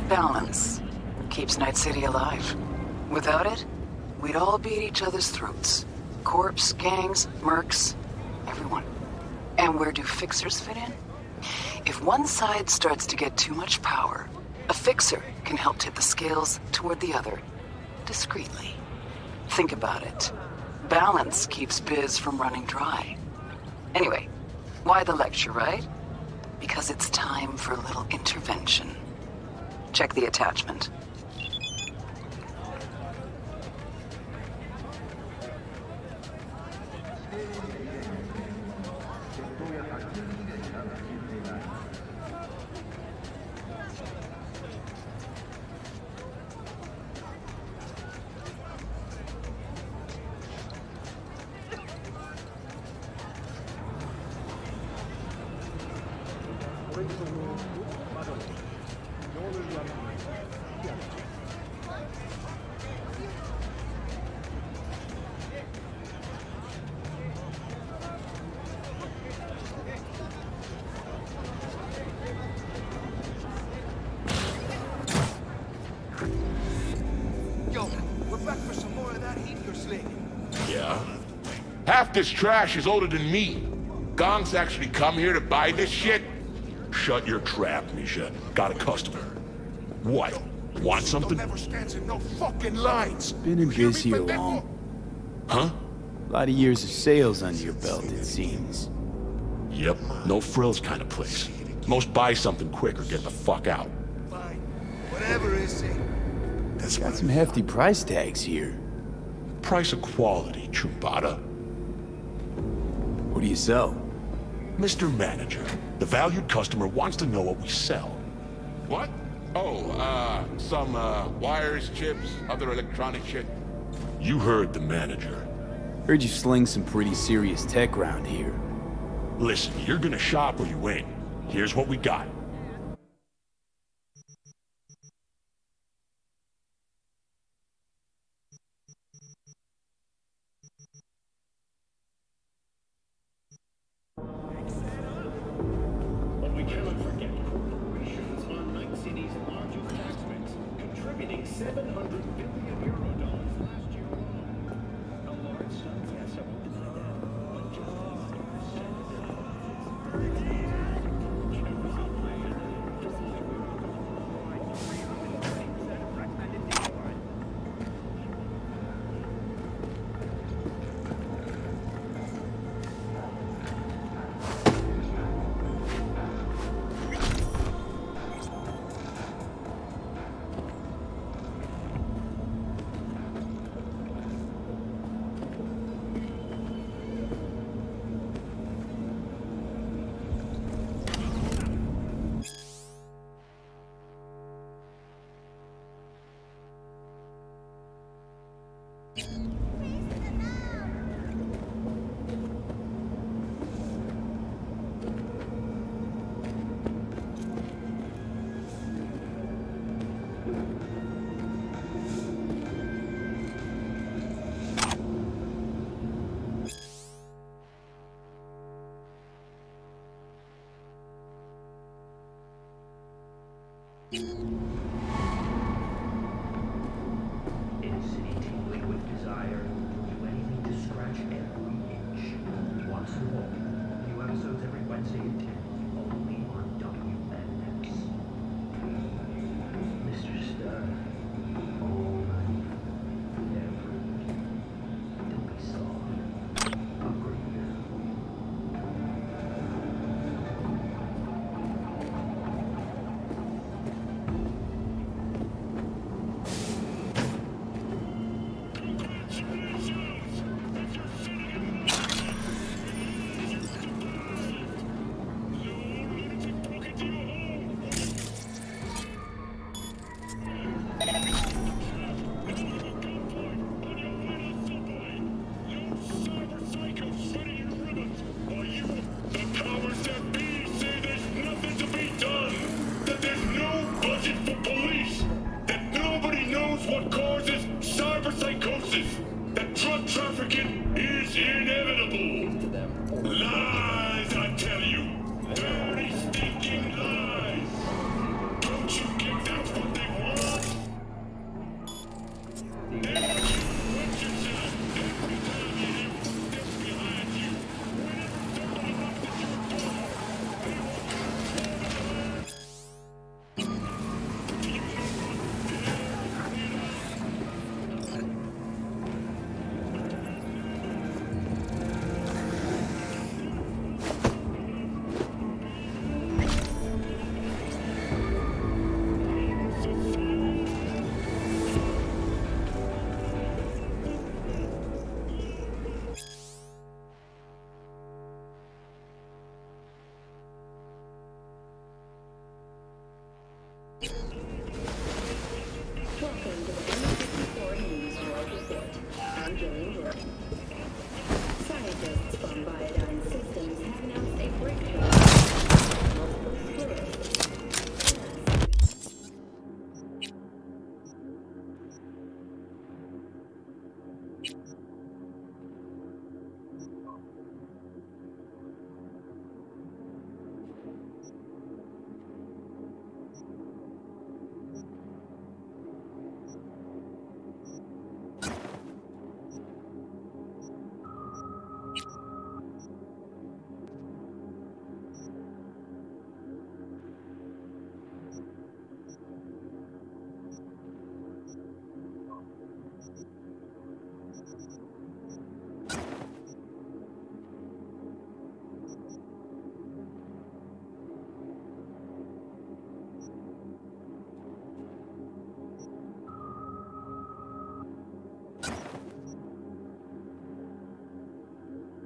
Balance keeps Night City alive. Without it, we'd all be at each other's throats. Corps, gangs, mercs, everyone. And where do fixers fit in? If one side starts to get too much power, a fixer can help tip the scales toward the other, discreetly. Think about it. Balance keeps biz from running dry. Anyway, why the lecture, right? Because it's time for a little intervention. Check the attachment. Half this trash is older than me. Gong's actually come here to buy this shit? Shut your trap, Misha. Got a customer. What? Want something? Never stands in no fucking lines. Been in biz here long. Huh? A lot of years of sales under your belt, it seems. Yep, no frills kind of place. Most buy something quick or get the fuck out. Fine. Whatever is it? Got some hefty price tags here. Price of quality, Chumbada. What do you sell? Mr. Manager, the valued customer wants to know what we sell. What? Oh, some, wires, chips, other electronic shit. You heard the manager. Heard you sling some pretty serious tech around here. Listen, you're gonna shop or you ain't. Here's what we got. But we cannot forget corporations on Night City's largest tax base, contributing 700 billion euro dollars last year alone. A large sum, yes, I won't deny that, but just 3% of it all. You know who's on plan? Just like we were going to 320% of recommended deal line. In a city tingling with desire, do anything to scratch every itch. Once more, new episodes every Wednesday at 10, only on WNX. Mr. Stern, all night, never. Don't be soft. Upgrade now.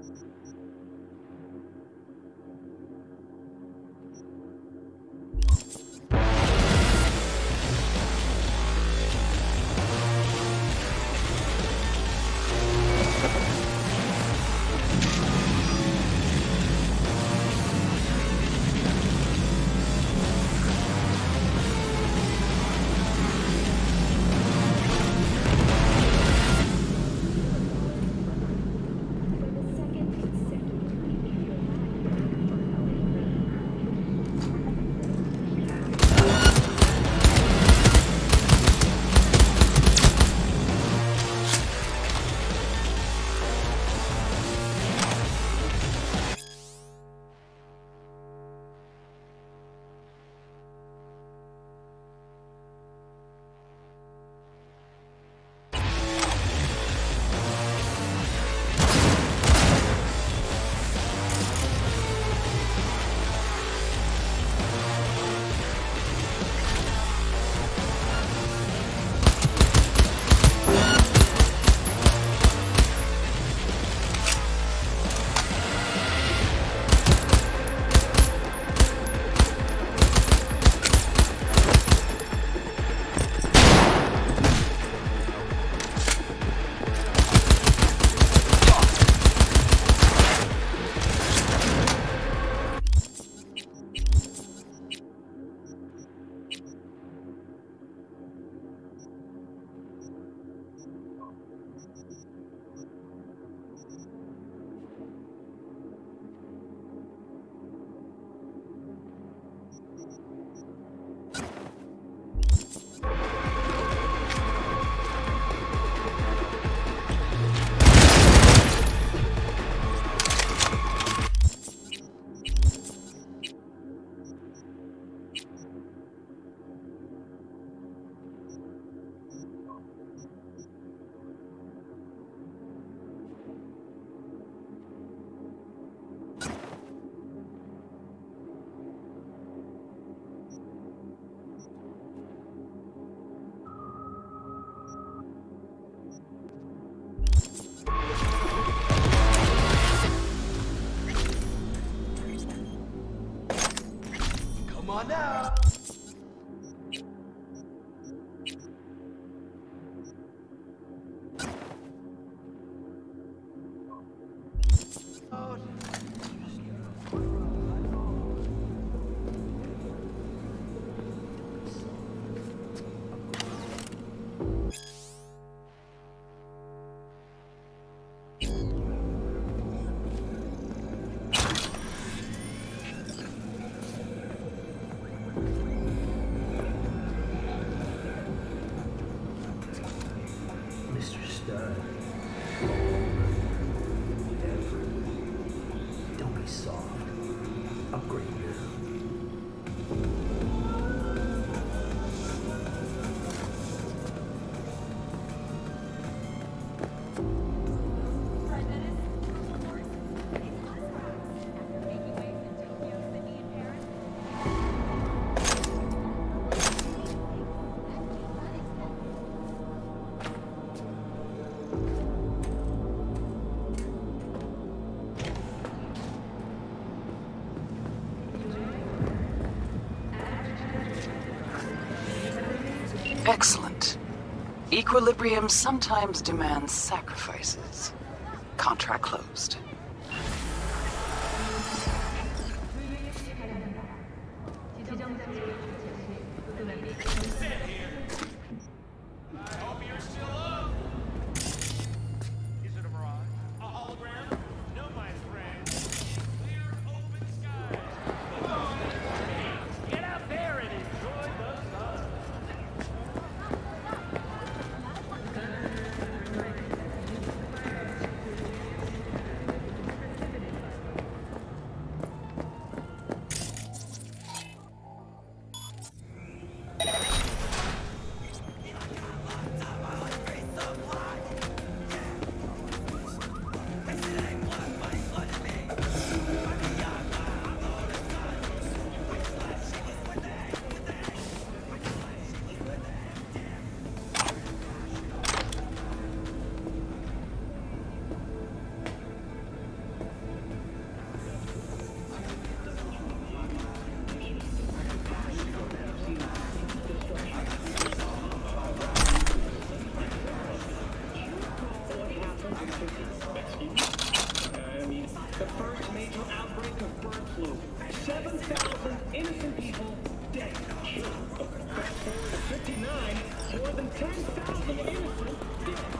on now. Mr. Stern. Don't be soft. Upgrade here. Excellent. Equilibrium sometimes demands sacrifices. Contract closed. The first major outbreak of bird flu. 7,000 innocent people dead. Fast forward to 59, more than 10,000 innocent dead.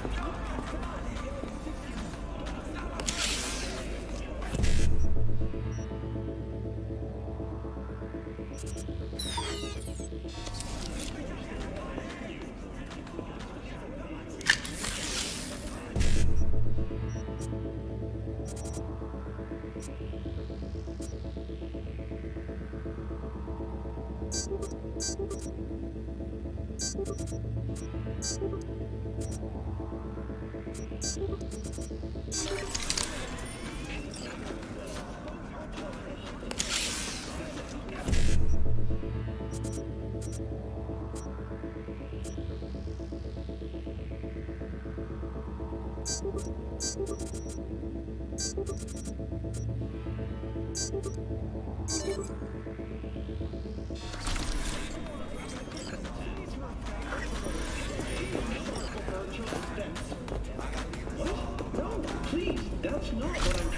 No, please, that's not what I'm